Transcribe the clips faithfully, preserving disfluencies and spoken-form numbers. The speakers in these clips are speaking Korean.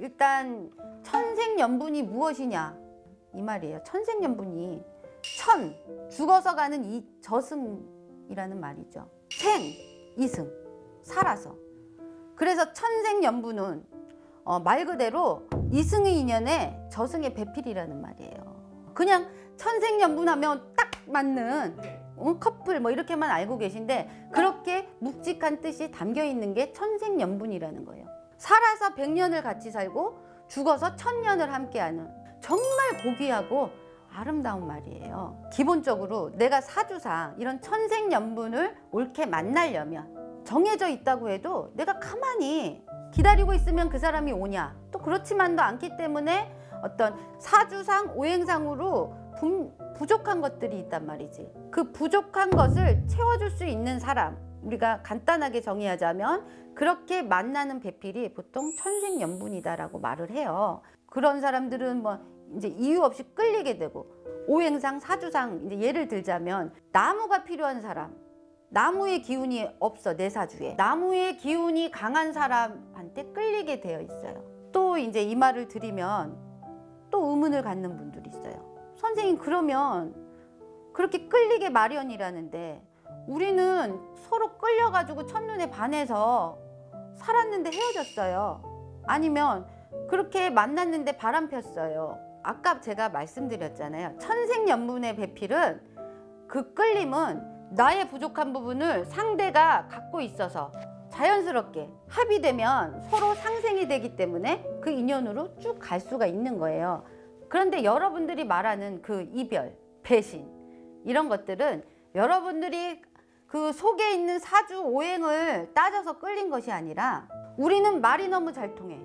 일단 천생연분이 무엇이냐 이 말이에요. 천생연분이 천, 죽어서 가는 이 저승이라는 말이죠. 생, 이승, 살아서. 그래서 천생연분은 어, 말 그대로 이승의 인연에 저승의 배필이라는 말이에요. 그냥 천생연분하면 딱 맞는 어, 커플 뭐 이렇게만 알고 계신데 그렇게 묵직한 뜻이 담겨 있는 게 천생연분이라는 거예요. 살아서 백 년을 같이 살고 죽어서 천 년을 함께하는 정말 고귀하고 아름다운 말이에요. 기본적으로 내가 사주상 이런 천생연분을 옳게 만나려면 정해져 있다고 해도 내가 가만히 기다리고 있으면 그 사람이 오냐? 또 그렇지만도 않기 때문에 어떤 사주상, 오행상으로 분, 부족한 것들이 있단 말이지. 그 부족한 것을 채워줄 수 있는 사람, 우리가 간단하게 정의하자면 그렇게 만나는 배필이 보통 천생연분이다라고 말을 해요. 그런 사람들은 뭐 이제 이유 없이 끌리게 되고, 오행상, 사주상 이제 예를 들자면 나무가 필요한 사람, 나무의 기운이 없어 내 사주에. 나무의 기운이 강한 사람한테 끌리게 되어 있어요. 또 이제 이 말을 드리면 또 의문을 갖는 분들이 있어요. 선생님, 그러면 그렇게 끌리게 마련이라는데 우리는 서로 끌려가지고 첫눈에 반해서 살았는데 헤어졌어요. 아니면 그렇게 만났는데 바람 폈어요. 아까 제가 말씀드렸잖아요. 천생연분의 배필은 그 끌림은 나의 부족한 부분을 상대가 갖고 있어서 자연스럽게 합의되면 서로 상생이 되기 때문에 그 인연으로 쭉 갈 수가 있는 거예요. 그런데 여러분들이 말하는 그 이별, 배신 이런 것들은 여러분들이 그 속에 있는 사주 오행을 따져서 끌린 것이 아니라 우리는 말이 너무 잘 통해.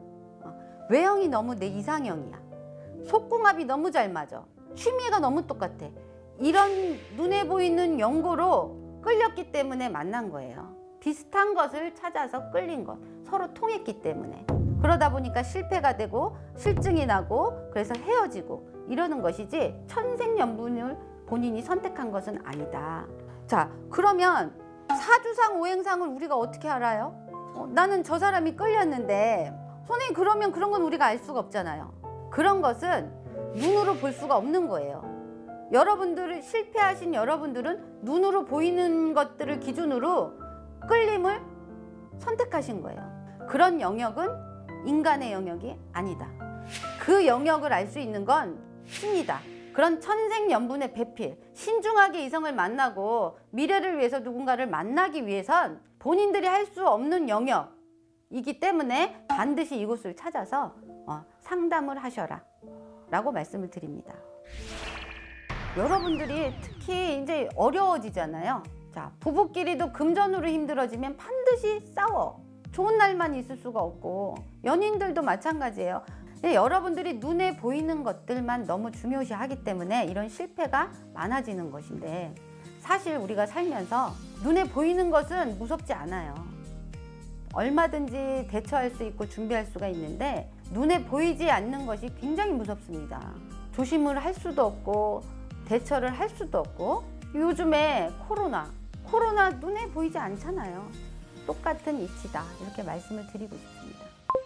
외형이 너무 내 이상형이야. 속궁합이 너무 잘 맞아. 취미가 너무 똑같아. 이런 눈에 보이는 연고로 끌렸기 때문에 만난 거예요. 비슷한 것을 찾아서 끌린 것. 서로 통했기 때문에. 그러다 보니까 실패가 되고 실증이 나고 그래서 헤어지고 이러는 것이지 천생연분을 본인이 선택한 것은 아니다. 자, 그러면 사주상 오행상을 우리가 어떻게 알아요? 어, 나는 저 사람이 끌렸는데 선생님, 그러면 그런 건 우리가 알 수가 없잖아요. 그런 것은 눈으로 볼 수가 없는 거예요. 여러분들을 실패하신 여러분들은 눈으로 보이는 것들을 기준으로 끌림을 선택하신 거예요. 그런 영역은 인간의 영역이 아니다. 그 영역을 알 수 있는 건 신이다. 그런 천생연분의 배필, 신중하게 이성을 만나고 미래를 위해서 누군가를 만나기 위해선 본인들이 할 수 없는 영역이기 때문에 반드시 이곳을 찾아서 어, 상담을 하셔라 라고 말씀을 드립니다. 여러분들이 특히 이제 어려워지잖아요. 자, 부부끼리도 금전으로 힘들어지면 반드시 싸워. 좋은 날만 있을 수가 없고, 연인들도 마찬가지예요. 여러분들이 눈에 보이는 것들만 너무 중요시 하기 때문에 이런 실패가 많아지는 것인데, 사실 우리가 살면서 눈에 보이는 것은 무섭지 않아요. 얼마든지 대처할 수 있고 준비할 수가 있는데 눈에 보이지 않는 것이 굉장히 무섭습니다. 조심을 할 수도 없고 대처를 할 수도 없고, 요즘에 코로나, 코로나 눈에 보이지 않잖아요. 똑같은 이치다, 이렇게 말씀을 드리고 싶습니다.